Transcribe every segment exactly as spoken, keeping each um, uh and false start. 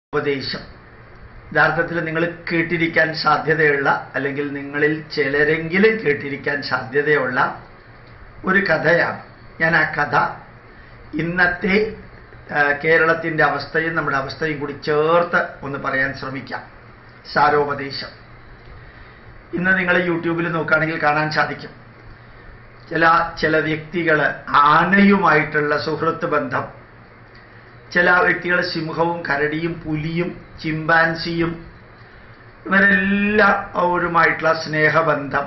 ഉപദേശം യഥാർത്ഥത്തിൽ നിങ്ങൾ കേട്ടിരിക്കാൻ സാധ്യതയുള്ള അല്ലെങ്കിൽ നിങ്ങളിൽ ചിലരെങ്കിലും കേട്ടിരിക്കാൻ സാധ്യതയുള്ള ഒരു കഥയാണ്. ഞാൻ ആ കഥ ഇന്നത്തെ കേരളത്തിൻ്റെ അവസ്ഥയും നമ്മുടെ അവസ്ഥയും കൂടി ചേർത്ത് ഒന്ന് പറയാൻ ശ്രമിക്കാം. സാരോപദേശം. ഇന്ന് നിങ്ങൾ യൂട്യൂബിൽ നോക്കുകയാണെങ്കിൽ കാണാൻ സാധിക്കും, ചില ചില വ്യക്തികൾ ആനയുമായിട്ടുള്ള സുഹൃത്ത് ബന്ധം, ചില വ്യക്തികൾ സിംഹവും കരടിയും പുലിയും ചിമ്പാൻസിയും ഇവരെല്ലാവരുമായിട്ടുള്ള സ്നേഹബന്ധം,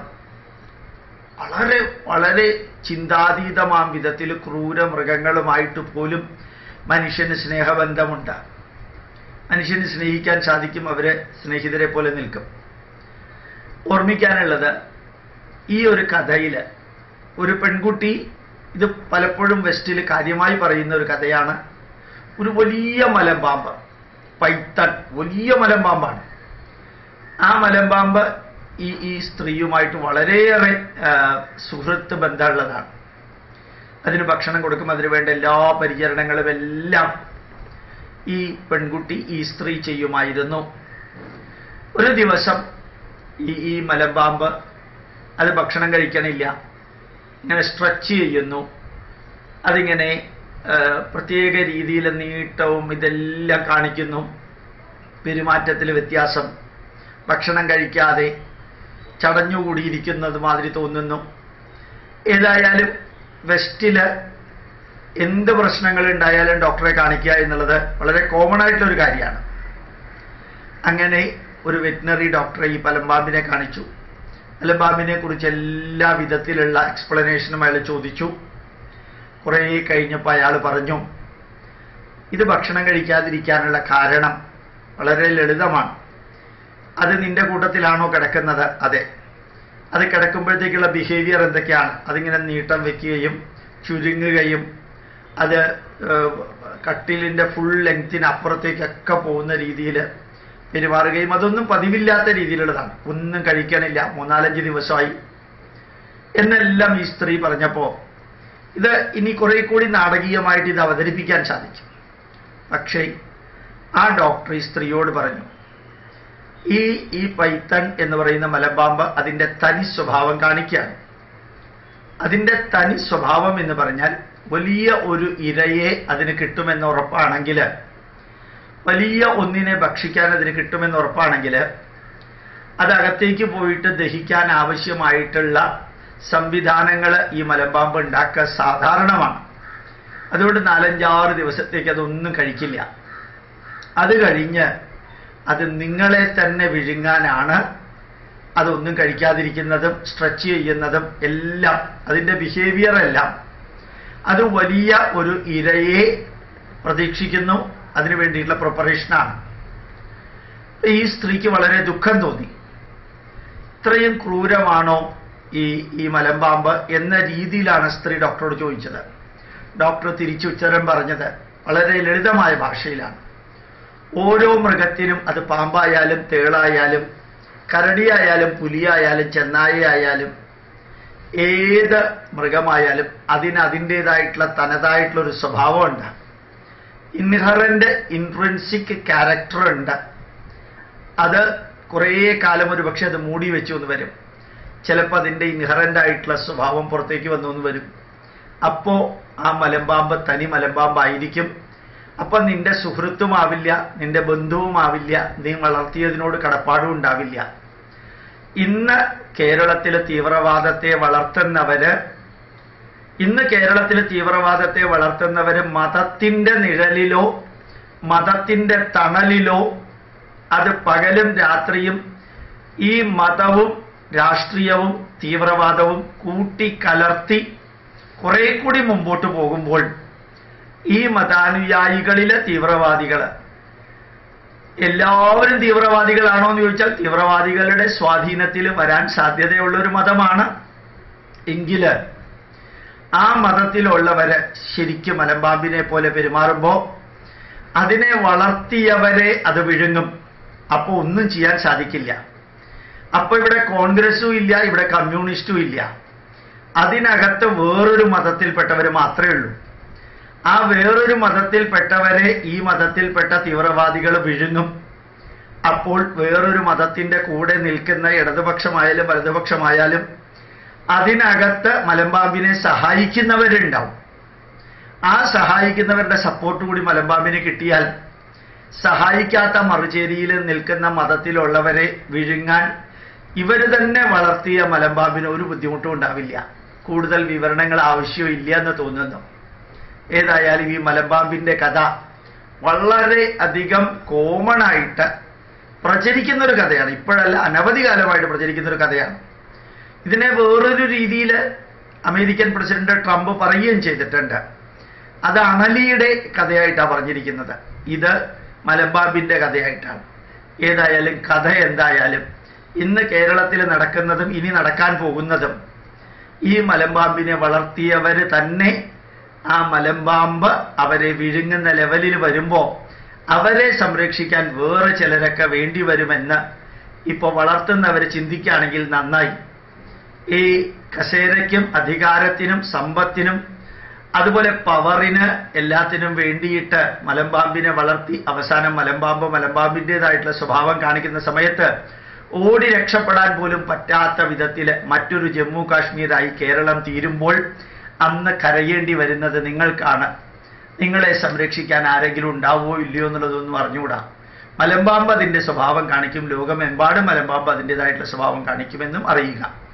വളരെ വളരെ ചിന്താതീതമാം വിധത്തിൽ ക്രൂര മൃഗങ്ങളുമായിട്ട് പോലും മനുഷ്യന് സ്നേഹബന്ധമുണ്ട്. മനുഷ്യന് സ്നേഹിക്കാൻ സാധിക്കും, അവരെ സ്നേഹിതരെ പോലെ നിൽക്കും. ഓർമ്മിക്കാനുള്ളത്, ഈ ഒരു കഥയിൽ ഒരു പെൺകുട്ടി, ഇത് പലപ്പോഴും വെസ്റ്റിൽ കാര്യമായി പറയുന്ന ഒരു കഥയാണ്, ഒരു വലിയ മലമ്പാമ്പ്, പൈത്തൺ, വലിയ മലമ്പാമ്പാണ്. ആ മലമ്പാമ്പ് ഈ ഈ സ്ത്രീയുമായിട്ട് വളരെയേറെ സുഹൃത്ത് ബന്ധമുള്ളതാണ്. അതിന് ഭക്ഷണം കൊടുക്കും, അതിനു വേണ്ട എല്ലാ പരിചരണങ്ങളും എല്ലാം ഈ പെൺകുട്ടി ഈ സ്ത്രീ ചെയ്യുമായിരുന്നു. ഒരു ദിവസം ഈ ഈ മലമ്പാമ്പ് അത് ഭക്ഷണം കഴിക്കണില്ല, ഇങ്ങനെ സ്ട്രെച്ച് ചെയ്യുന്നു. അതിങ്ങനെ പ്രത്യേക രീതിയിൽ നീട്ടവും ഇതെല്ലാം കാണിക്കുന്നു. പെരുമാറ്റത്തിൽ വ്യത്യാസം, ഭക്ഷണം കഴിക്കാതെ ചടഞ്ഞുകൂടിയിരിക്കുന്നത് മാതിരി തോന്നുന്നു. ഏതായാലും വെസ്റ്റില് എന്ത് പ്രശ്നങ്ങൾ ഉണ്ടായാലും ഡോക്ടറെ കാണിക്കുക എന്നുള്ളത് വളരെ കോമൺ ആയിട്ടുള്ളൊരു കാര്യമാണ്. അങ്ങനെ ഒരു വെറ്റിനറി ഡോക്ടറെ ഈ മലമ്പാമ്പിനെ കാണിച്ചു. മലമ്പാമ്പിനെ കുറിച്ച് എല്ലാ വിധത്തിലുള്ള എക്സ്പ്ലനേഷനും അയാൾ ചോദിച്ചു. കുറേ കഴിഞ്ഞപ്പോൾ അയാൾ പറഞ്ഞു, ഇത് ഭക്ഷണം കഴിക്കാതിരിക്കാനുള്ള കാരണം വളരെ ലളിതമാണ്. അത് നിന്റെ കൂട്ടത്തിലാണോ കിടക്കുന്നത്? അതെ. അത് കിടക്കുമ്പോഴത്തേക്കുള്ള ബിഹേവിയർ എന്തൊക്കെയാണ്? അതിങ്ങനെ നീട്ടം വെക്കുകയും ചുരുങ്ങുകയും അത് കട്ടിലിൻ്റെ ഫുൾ ലെങ്ത്തിന് അപ്പുറത്തേക്കൊക്കെ പോകുന്ന രീതിയിൽ പെരുമാറുകയും, അതൊന്നും പതിവില്ലാത്ത രീതിയിലുള്ളതാണ്. ഒന്നും കഴിക്കണില്ല, മൂന്നാലഞ്ച് ദിവസമായി എന്നെല്ലാം ഈ സ്ത്രീ പറഞ്ഞപ്പോൾ, ഇത് ഇനി കുറെ കൂടി നാടകീയമായിട്ട് ഇത് അവതരിപ്പിക്കാൻ സാധിക്കും. പക്ഷേ ആ ഡോക്ടർ ഈ സ്ത്രീയോട് പറഞ്ഞു, ഈ ഈ പൈത്തൺ എന്ന് പറയുന്ന മലമ്പാമ്പ് അതിൻ്റെ തനി സ്വഭാവം കാണിക്കുകയാണ്. അതിൻ്റെ തനി സ്വഭാവം എന്ന് പറഞ്ഞാൽ, വലിയ ഒരു ഇരയെ അതിന് കിട്ടുമെന്ന് ഉറപ്പാണെങ്കിൽ, വലിയ ഒന്നിനെ ഭക്ഷിക്കാൻ അതിന് കിട്ടുമെന്ന് ഉറപ്പാണെങ്കിൽ, അതകത്തേക്ക് പോയിട്ട് ദഹിക്കാൻ ആവശ്യമായിട്ടുള്ള സംവിധാനങ്ങൾ ഈ മലമ്പാമ്പ് ഉണ്ടാക്കുക സാധാരണമാണ്. അതുകൊണ്ട് നാലഞ്ചാറ് ദിവസത്തേക്ക് അതൊന്നും കഴിക്കില്ല. അത് കഴിഞ്ഞ് അത് നിങ്ങളെ തന്നെ വിഴുങ്ങാനാണ് അതൊന്നും കഴിക്കാതിരിക്കുന്നതും സ്ട്രെച്ച് ചെയ്യുന്നതും എല്ലാം. അതിൻ്റെ ബിഹേവിയർ എല്ലാം അത് വലിയ ഒരു ഇരയെ പ്രതീക്ഷിക്കുന്നു, അതിനു വേണ്ടിയിട്ടുള്ള പ്രിപ്പറേഷനാണ്. ഈ സ്ത്രീക്ക് വളരെ ദുഃഖം തോന്നി. ഇത്രയും ക്രൂരമാണോ ഈ ഈ മലമ്പാമ്പ് എന്ന രീതിയിലാണ് സ്ത്രീ ഡോക്ടറോട് ചോദിച്ചത്. ഡോക്ടർ തിരിച്ചുത്തരം പറഞ്ഞത് വളരെ ലളിതമായ ഭാഷയിലാണ്. ഓരോ മൃഗത്തിനും, അത് പാമ്പായാലും തേളായാലും കരടിയായാലും പുലിയായാലും ചെന്നായയായാലും ഏത് മൃഗമായാലും അതിന് അതിൻ്റേതായിട്ടുള്ള തനതായിട്ടുള്ളൊരു സ്വഭാവമുണ്ട്. ഇൻഹറൻ്റ് ഇൻട്രിൻസിക് ക്യാരക്ടർ ഉണ്ട്. അത് കുറേ കാലം ഒരു പക്ഷെ അത് മൂടി വെച്ചു എന്ന് വരും. ചിലപ്പോൾ അതിൻ്റെ ഇൻഹറൻ്റ് ആയിട്ടുള്ള സ്വഭാവം പുറത്തേക്ക് വന്നു എന്ന് വരും. അപ്പോൾ ആ മലമ്പാമ്പ് തനി മലമ്പാമ്പായിരിക്കും. അപ്പം നിന്റെ സുഹൃത്തുമാവില്ല, നിന്റെ ബന്ധുവുമാവില്ല, നീ വളർത്തിയതിനോട് കടപ്പാടും ഉണ്ടാവില്ല. ഇന്ന് കേരളത്തിലെ തീവ്രവാദത്തെ വളർത്തുന്നവര് ഇന്ന് കേരളത്തിലെ തീവ്രവാദത്തെ വളർത്തുന്നവര് മതത്തിൻ്റെ നിഴലിലോ മതത്തിൻ്റെ തണലിലോ, അത് പകലും രാത്രിയും ഈ മതവും രാഷ്ട്രീയവും തീവ്രവാദവും കൂട്ടിക്കലർത്തി കുറെ കൂടി മുമ്പോട്ട് പോകുമ്പോൾ, ഈ മതാനുയായികളിലെ തീവ്രവാദികൾ എല്ലാവരും തീവ്രവാദികളാണോ എന്ന് ചോദിച്ചാൽ തീവ്രവാദികളുടെ സ്വാധീനത്തിൽ വരാൻ സാധ്യതയുള്ളൊരു മതമാണ്. എങ്കിൽ ആ മതത്തിലുള്ളവര് ശരിക്കും മലമ്പാമ്പിനെ പോലെ പെരുമാറുമ്പോൾ അതിനെ വളർത്തിയവരെ അത് വിഴുങ്ങും. അപ്പോൾ ഒന്നും ചെയ്യാൻ സാധിക്കില്ല. അപ്പോൾ ഇവിടെ കോൺഗ്രസും ഇല്ല, ഇവിടെ കമ്മ്യൂണിസ്റ്റും ഇല്ല. അതിനകത്ത് വേറൊരു മതത്തിൽപ്പെട്ടവർ മാത്രമേ ഉള്ളൂ. ആ വേറൊരു മതത്തിൽപ്പെട്ടവരെ ഈ മതത്തിൽപ്പെട്ട തീവ്രവാദികൾ വിഴുങ്ങും. അപ്പോൾ വേറൊരു മതത്തിന്റെ കൂടെ നിൽക്കുന്ന ഇടതുപക്ഷമായാലും വലതുപക്ഷമായാലും അതിനകത്ത് മലമ്പാമ്പിനെ സഹായിക്കുന്നവരുണ്ടാവും. ആ സഹായിക്കുന്നവരുടെ സപ്പോർട്ട് കൂടി മലമ്പാമ്പിന് കിട്ടിയാൽ സഹായിക്കാത്ത മറുചേരിയിൽ നിൽക്കുന്ന മതത്തിലുള്ളവരെ വിഴുങ്ങാൻ ഇവർ തന്നെ വളർത്തിയ മലമ്പാമ്പിന് ഒരു ബുദ്ധിമുട്ടും ഉണ്ടാവില്ല. കൂടുതൽ വിവരണങ്ങൾ ആവശ്യമില്ല എന്ന് തോന്നുന്നു. ഏതായാലും ഈ മലമ്പാമ്പിന്റെ കഥ വളരെ അധികം കോമൺ ആയിട്ട് പ്രചരിക്കുന്ന ഒരു കഥയാണ്. ഇപ്പോഴല്ല, അനവധി കാലമായിട്ട് പ്രചരിക്കുന്ന ഒരു കഥയാണ്. ഇതിനെ വേറൊരു രീതിയിൽ അമേരിക്കൻ പ്രസിഡന്റ് ട്രംപ് പറയുകയും ചെയ്തിട്ടുണ്ട്. അത് അണലിയുടെ കഥയായിട്ടാണ് പറഞ്ഞിരിക്കുന്നത്. ഇത് മലമ്പാമ്പിന്റെ കഥയായിട്ടാണ്. ഏതായാലും കഥ എന്തായാലും ഇന്ന് കേരളത്തിൽ നടക്കുന്നതും ഇനി നടക്കാൻ പോകുന്നതും ഈ മലമ്പാമ്പിനെ വളർത്തിയവർ തന്നെ ആ മലമ്പാമ്പ് അവരെ വിഴുങ്ങുന്ന ലെവലിൽ വരുമ്പോൾ അവരെ സംരക്ഷിക്കാൻ വേറെ ചിലരൊക്കെ വേണ്ടി വരുമെന്ന് ഇപ്പോൾ വളർത്തുന്നവർ ചിന്തിക്കുകയാണെങ്കിൽ നന്നായി. ഈ കസേരയ്ക്കും അധികാരത്തിനും സമ്പത്തിനും അതുപോലെ പവറിന് എല്ലാത്തിനും വേണ്ടിയിട്ട് മലമ്പാമ്പിനെ വളർത്തി അവസാനം മലമ്പാമ്പ് മലമ്പാമ്പിൻ്റെതായിട്ടുള്ള സ്വഭാവം കാണിക്കുന്ന സമയത്ത് ഓടി രക്ഷപ്പെടാൻ പോലും പറ്റാത്ത വിധത്തിൽ മറ്റൊരു ജമ്മു കാശ്മീരായി കേരളം തീരുമ്പോൾ അന്ന് കരയേണ്ടി വരുന്നത് നിങ്ങൾക്കാണ്. നിങ്ങളെ സംരക്ഷിക്കാൻ ആരെങ്കിലും ഉണ്ടാവുമോ ഇല്ലയോ എന്നുള്ളതൊന്നും അറിഞ്ഞുകൂടാ. മലമ്പാമ്പ് അതിൻ്റെ സ്വഭാവം കാണിക്കും. ലോകമെമ്പാടും മലമ്പാമ്പ് അതിൻ്റെതായിട്ടുള്ള സ്വഭാവം കാണിക്കുമെന്നും അറിയുക.